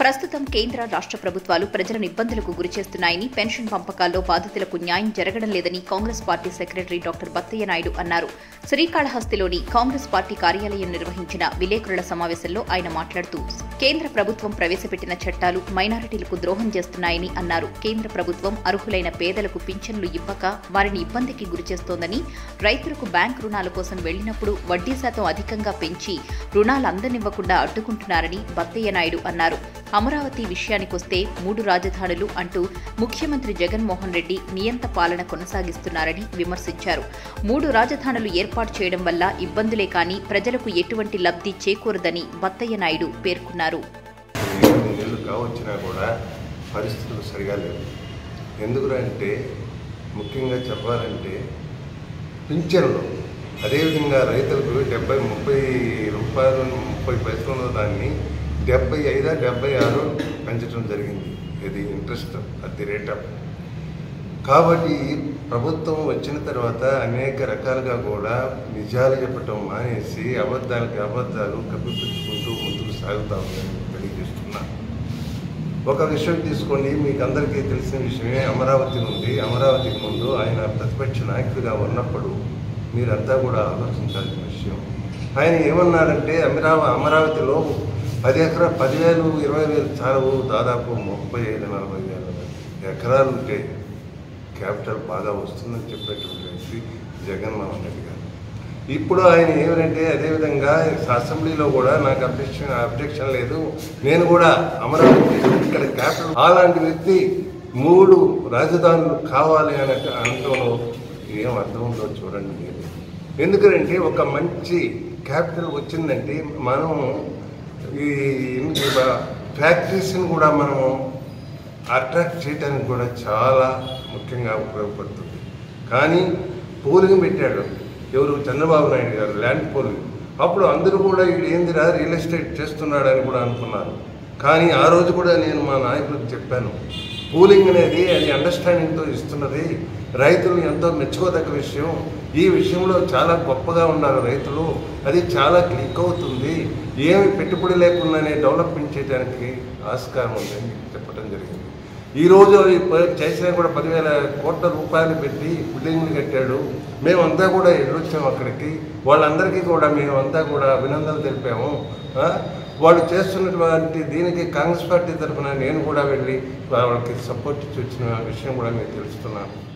ప్రస్తుతం కేంద్ర రాష్ట్ర ప్రభుత్వాలు ప్రజలను ఇబ్బందులకు గురిచేస్తున్నాయని, పెన్షన్ పంపకాల్లో బాధితులకు న్యాయం జరగడం లేదని Congress party secretary doctor Battayya Naidu అన్నారు. శ్రీకాళహస్తిలోని కాంగ్రెస్ పార్టీ కార్యాలయం నిర్వహించిన విలేకరుల సమావేశంలో ఆయన మాట్లాడుతూ, కేంద్ర ప్రభుత్వం ప్రవేశపెట్టిన చట్టాలు మైనారిటీలకు ద్రోహం చేస్తున్నాయని అన్నారు. కేంద్ర ప్రభుత్వం అర్హులైన పేదలకు పింఛన్లు ఇవ్వక వారిని ఇబ్బందికి గురిచేస్తోందని, రైతులకు బ్యాంకు రుణాల కోసం వెళ్లినప్పుడు వడ్డీ శాతం అధికంగా పెంచి రుణాలు అందనివ్వకుండా అడ్డుకుంటున్నారని బత్తయ్య నాయుడు అన్నారు. అమరావతి విషయానికొస్తే 3 రాజధానులు అంటూ ముఖ్యమంత్రి జగన్మోహన్ రెడ్డి నియంత పాలన కొనసాగిస్తున్నారని విమర్శించారు. 3 రాజధానులు ఏర్పాటు చేయడం వల్ల ఇబ్బందులే కానీ ప్రజలకు ఎటువంటి లబ్ధి చేకూరదని బత్తయ్య నాయుడు పేర్కొన్నారు. పరిస్థితులు సరిగా లేవు. ఎందుకంటే ముఖ్యంగా చెప్పాలంటే పింఛన్లు, అదేవిధంగా రైతులకు 30 రూపాయలు 30 పైసలు దాన్ని 75, 76 పెంచడం జరిగింది. ఇది interest at the rate of. కాబట్టి ప్రభుత్వం వచ్చిన తర్వాత అనేక రకాలుగా కూడా నిజాలు చెప్పటం మానేసి అబద్ధాలకు అబద్ధాలు కప్పిపుచ్చుకుంటూ ముందుకు సాగుతా ఉందని తెలియజేస్తున్నా. ఒక విషయం తీసుకోండి, మీకు అందరికీ తెలిసిన విషయమే. అమరావతికి ముందు ఆయన ప్రతిపక్ష నాయకుడిగా ఉన్నప్పుడు మీరంతా కూడా ఆలోచించాల్సిన విషయం. ఆయన ఏమన్నారంటే అమరావతిలో 10 ఎకరాలు 10,000, 20,000 చాలవు, దాదాపు 35-40 ఎకరాలు ఉంటే క్యాపిటల్ బాగా వస్తుందని చెప్పేటువంటి వ్యక్తి జగన్మోహన్ రెడ్డి గారు. ఇప్పుడు ఆయన ఏమంటే అదేవిధంగా అసెంబ్లీలో కూడా నాకు అబ్జెక్షన్ లేదు, నేను కూడా అమరావతి ఇక్కడ క్యాపిటల్, అలాంటి వ్యక్తి 3 రాజధానులు కావాలి అని అనడంలో ఏం అర్థం ఉందో చూడండి మీరు. ఎందుకంటే ఒక మంచి క్యాపిటల్ వచ్చిందంటే మనం ఈ ఫ్యాక్టరీస్ని కూడా మనము అట్రాక్ట్ చేయడానికి కూడా చాలా ముఖ్యంగా ఉపయోగపడుతుంది. కానీ పోలింగ్ పెట్టాడు ఎవరు, చంద్రబాబు నాయుడు గారు, ల్యాండ్ పోలింగ్. అప్పుడు అందరూ కూడా వీడు ఏందిరా రియల్ ఎస్టేట్ చేస్తున్నాడని కూడా అనుకున్నారు. కానీ ఆ రోజు కూడా నేను మా నాయకులకు చెప్పాను, పూలింగ్ అనేది అది అండర్స్టాండింగ్తో ఇస్తున్నది, రైతులు ఎంతో మెచ్చుకోదగ్గ విషయం. ఈ విషయంలో చాలా గొప్పగా ఉన్నారు రైతులు, అది చాలా క్లిక్ అవుతుంది, ఏమి పెట్టుబడి లేకుండానే డెవలప్మెంట్ చేయడానికి ఆస్కారం ఉందని చెప్పడం జరిగింది. ఈరోజు చేసినా కూడా 10,000 కోట్ల రూపాయలు పెట్టి బిల్డింగ్లు కట్టాడు. మేమంతా కూడా ఎదురొచ్చాము అక్కడికి, వాళ్ళందరికీ కూడా మేమంతా కూడా అభినందనలు తెలిపాము. వాళ్ళు చేస్తున్నటువంటి దీనికి కాంగ్రెస్ పార్టీ తరఫున నేను కూడా వెళ్ళి వాళ్ళకి సపోర్ట్ ఇచ్చి వచ్చిన విషయం కూడా మీకు తెలుస్తున్నాను.